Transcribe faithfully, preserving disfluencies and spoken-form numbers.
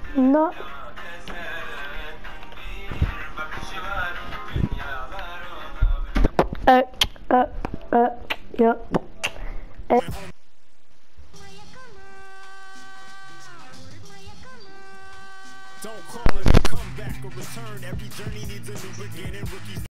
No. Uh, uh, uh, yeah. Uh, Don't call it a comeback or return. Every journey needs a new beginning. Rookies